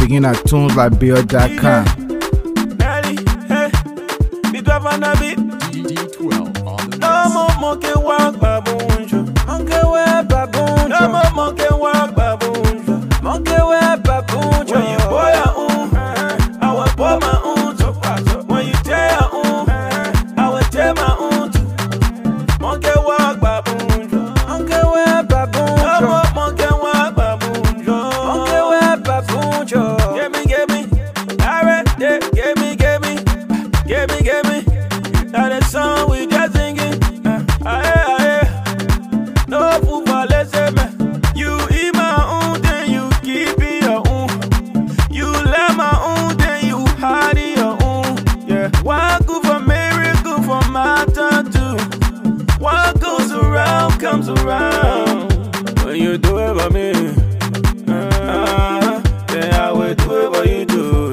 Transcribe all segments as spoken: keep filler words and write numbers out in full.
begin at tunes liberia dot com. No more monkey walk babunjo. Monkey wear babunjo. No more monkey walk babunjo. Monkey wear babunjo. When you boy a um, I will boy my own. When you tell a um, I will tell my own. Monkey walk babunjo. Monkey wear babunjo. No more monkey walk babunjo. Monkey wear babunjo. Give me, give me, alright, yeah, give me, give me, give me, give me. Now the song we just singing. No food for less man. You eat my own, then you keep it your own. You let my own, then you hide it your own. Yeah. What good for Mary, good for my tattoo. What goes around comes around. When you do it for me, uh, then I will do it for you too.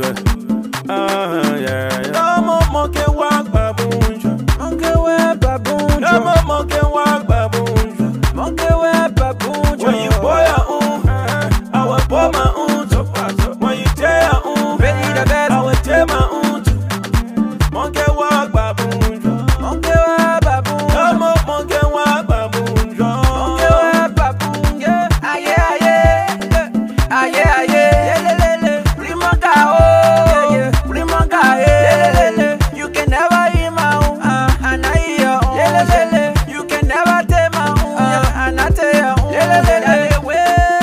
Uh, yeah, yeah. No more monkey walk babunjo. Monkey wear babunjo. No more monkey walk babunjo. Monkey wear babunjo. When you boy a um, I will boy my own. When you tell a um, I will tell my own. Monkey walk babunjo. Monkey wear babunjo. No more monkey walk babunjo. Monkey wear babunjo. Aye aye, aye aye. Primonga oh, primonga eh. You can never eat my own, and I eat your own. You can never take my own, and I take your own. That the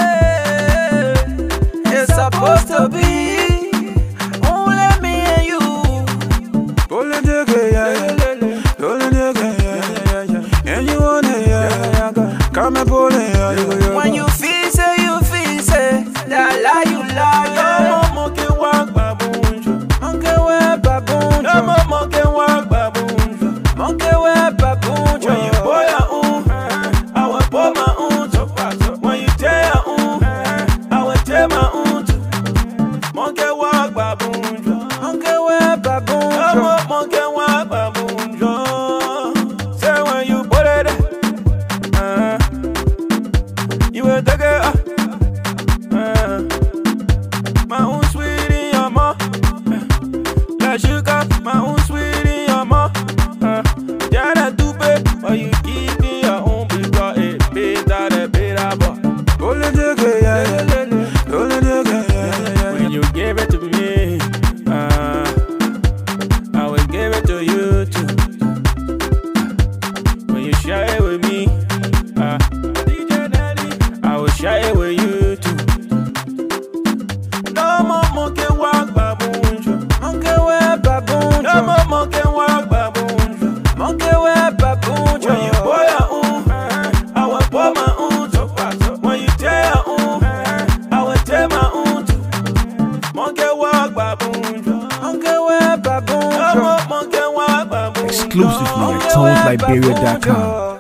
way it's supposed to be, only me and you. Pulling the gay, yeah, pulling the gay, yeah, and you want it, yeah, come and pull it, yeah. When you feel say, you feel say, that lie you lie, yeah. No more monkey walk babunjo. Monkey wear babunjo. No more monkey walk babunjo. Monkey wear babunjo. When you boy a um, I will boy my own. When you tell a um, I will tell my own. Monkey walk babunjo. Monkey wear babunjo. No more monkey walk babunjo. Say when you put it, uh, you will take it. Uh, my own sweetie, your mom. La sugar, my own sweetie, your mom. Yeah, that do pay, but you keep me your own because it better, the better, but only the good, yeah, only the good, yeah. When you give it to me, uh, I will give it to you too. When you share it with me, uh, I will share it with you too. No more monkey walk babunjo. Monkey wear babunjo. No more monkey walk babunjo. Monkey wear babunjo. When you boy a um, I will boy my own. When you tell a um, I will tell my own. Monkey walk babunjo. Monkey wear babunjo. No more monkey walk babunjo. Exclusively at tunes liberia dot com.